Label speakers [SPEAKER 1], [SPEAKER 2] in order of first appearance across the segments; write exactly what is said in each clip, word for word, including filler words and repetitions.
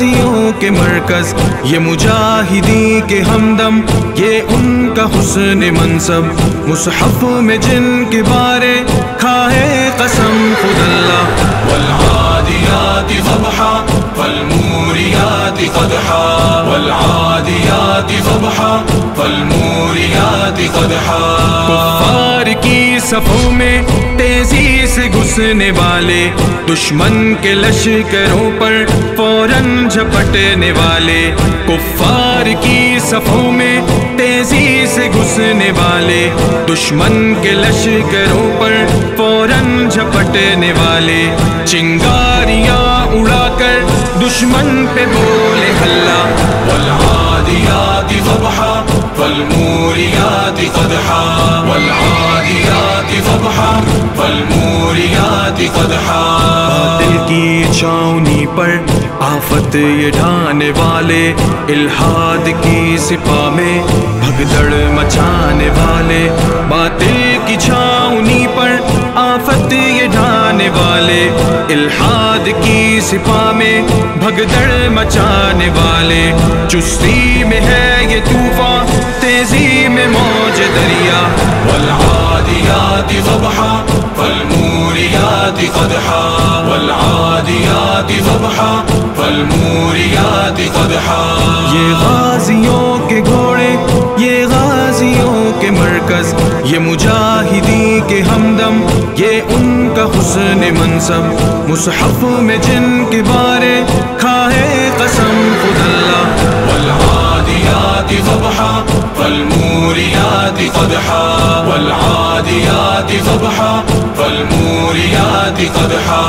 [SPEAKER 1] غازیوں کے مرکز، یہ مجاہدی کے ہمدم، یہ ان کا حسن منصب، مصحف میں جن کے بارے کھائے قسم خود اللہ۔ والعادیات ضبحا فالموریات قدحا، والعادیات ضبحا فالموریات قدحا۔ کفار کی صفوں میں تیزی سے گھسنے والے، دشمن کے لشکروں پر فوراً جھپٹنے والے، کفار کی صفوں میں تیزی سے گھسنے والے، دشمن کے لشکروں پر فوراً جھپٹنے والے، چنگاریاں اڑا کر دشمن پہ بولے ہلا۔ والعادیات ضبحا فالموریات قدحا، والعادیات ضبحا فالموریات قدحا۔ باطل کی چھاؤنی پر آفت یہ ڈھانے والے، الحاد کی سپاہ میں بھگدڑ مچانے والے، باطل کی چھاؤنی پر آفت یہ ڈھانے والے، الحاد کی سپاہ میں بھگدڑ مچانے والے، چستی میں ہے یہ طوفان، تیزی میں موج دریا۔ والعادیات ضبحا فالموریات قدحا، والعادیات ضبحا فالموریات قدحا۔ یہ غازیوں کے گھوڑے، یہ غازیوں کے مرکز، یہ مجاہدی کے ہمدم، یہ ان کا حسن منصب، مصحف میں جن کے بارے کھائے قسم خود اللہ۔ والعادیات ضبحا فالموریات قدحا، والعادیات ضبحا فالموریات قدحا۔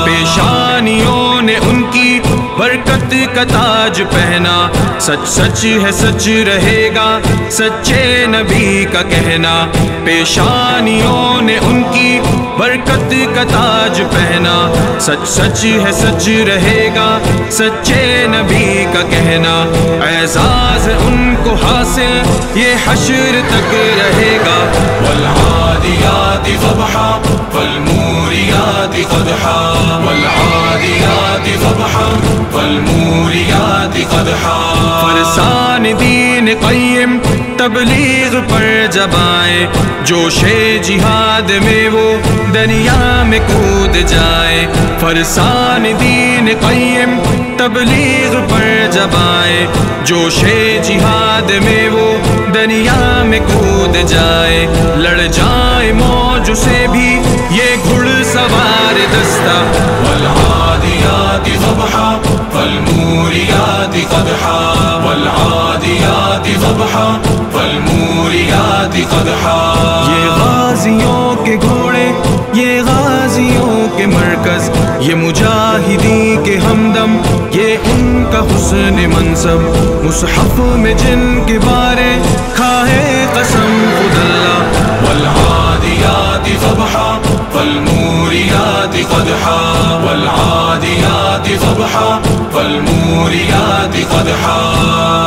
[SPEAKER 1] پیشانیوں نے ان کی برکت کا تاج پہنا، سچ سچ ہے سچ رہے گا سچے نبی کا کہنا، پیشانیوں نے ان کی برکت کا تاج پہنا، سچ سچ ہے سچ رہے گا سچے نبی کا کہنا، اعزاز ان کو حاصل یہ حشر تک رہے گا۔ والعادیات ضبحا فالموریات قدحا، والعادیات ضبحا فالموریات قدحا۔ فرسان دین قیم تبلیغ پر جب آئے، جوش جہاد میں وہ دریا میں کود جائے، فرسان دین قیم تبلیغ پر جب آئے، جوش جہاد میں وہ دریا میں کود جائے، لڑ جائے موج سے بھی یہ گھڑ سوار دستہ۔ والعادیات ضبحا فالموریات قدحا، والعادیات ضبحا فالموریات قدحا۔ یہ غازیوں کے گھوڑے، یہ غازیوں کے مرکز، یہ مجاہدی کے ہمدم، یہ ان کا حسن منصب، مصحف میں جن کے بارے کھائے قسم خود اللہ۔ والعادیات ضبحا فالموریات قدحا، والعادیات ضبحا فالموریات قدحا۔